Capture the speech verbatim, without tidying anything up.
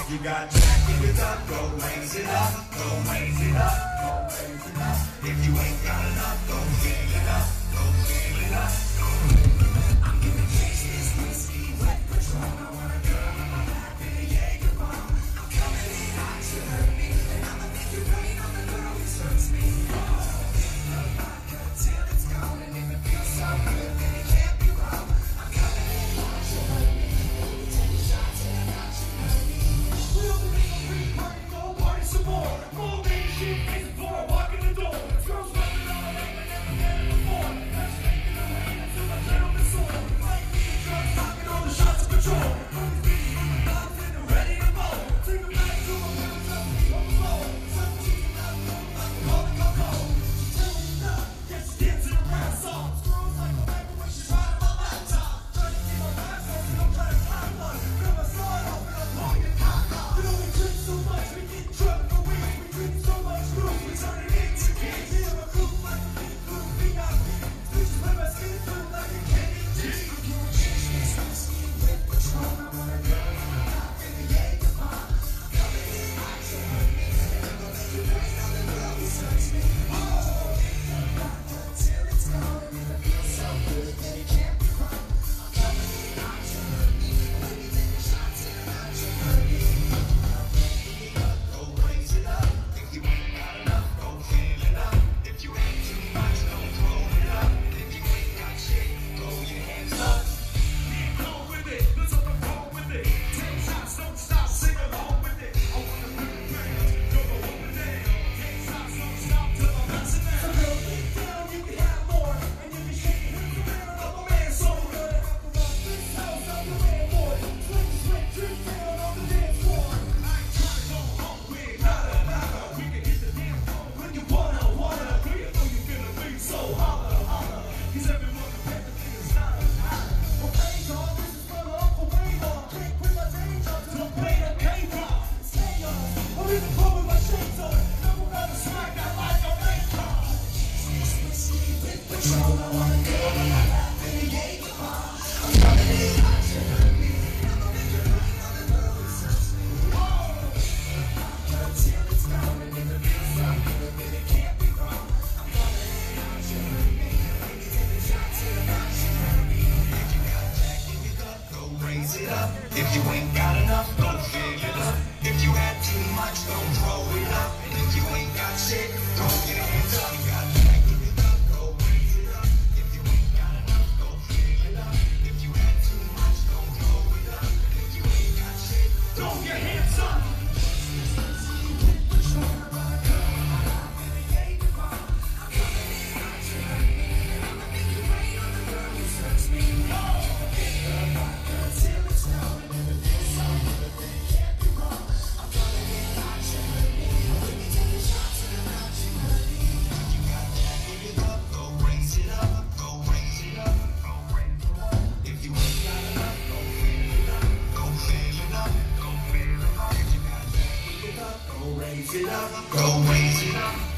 You got jack in your cup, go raise it up, go raise it up, go raise it up. If you ain't got enough, go fill it up, go fill it up. I'm gonna taste this whiskey with Patron. I want a girl on my lap in a Jaeger bomb. I'm coming in hot, you hurt me, and I'ma make you rain on the girl who serves me. Oh, the vodka till it's gone, and if it feels so good, then it can't be wrong. I'm coming in hot, you hurt me, let me take a shot till I got you hurt me. We open it up, we party, go party some more. More baby shit, face it for, walk in the door. Girls running all around, but never met it before. That's making the rain until my gentleman soar. Like me and drugs, knocking all the shots of patrol. From the beat, from the bombs, and I'm ready to roll. Take them back to my girl, tell me on the floor. seventeen up, like a rolling go cold. She's telling me no, yeah, she's dancing around. Songs, girls like a record when she's riding my laptop. Trying to see my life, so I'm trying to find one. Grab my sword off and I'm blowing your cock off. You know we drink so much, we get drunk for weeks. We drink so much food, we turn it into kids. We have a group like a big group, V I P. Bitches with my skin through like a candy G. I'm gonna chase this whiskey with Patron. I want a girl on my lap in a Jaeger bomb. I'm coming in hot, you hurt me, and I'ma make you rain on the girl who serves me. Oh, the vodka till it's gone, and if it feels so good, then it can't be wrong. I'm coming in hot, you hurt me, let me take a shot till I got you hurt me. Go raise it up. If you ain't got enough, go fill it up. If you ain't too much, don't throw it up. If you ain't got shit, throw your hands up. Go with it, let's up and roll with it. Ten shots, don't stop, sing along with it. I wanna put it down, go go up and down. Ten shots, don't stop till I'm passing out. So girl, get down, you can have more, and you can shake your hips around like a man so good. After about this house, I'm your landlord. Swing, swing, drip down on the dance floor. I ain't trying to go home with nada, nada. We can hit the dance floor when you wanna, wanna. Girl, you know you finna be so holla, holla. 'Cause everyone can bet the thing is nada, nada. Well, thank God, this is for love for way more. Can't quit my day job till I'm paid a K-pop. Stay on, or even pull with my shades on. Never rather smack that like a raindrop. This whiskey with Patron. I want a girl on my lap in a Jaeger bomb. I'm coming in hot, you hurt me, and I'ma make you rain on the girl who serves me. Whoa, the vodka till it's gone, and if it feels so good, then it can't be wrong. I'm coming in hot, you hurt me, let me take a shot till I got you hurt me. If you got jack in your cup, go raise it up. If you ain't got enough, go fill it up. If you had too much, don't throw it up. And if you ain't got shit, throw your hands up. You got jack in your cup, go raise it up. If you ain't got enough, go fill it up. If you had too much, don't throw it up. And if you ain't got shit, throw your hands up. Raise it up, go raise it up.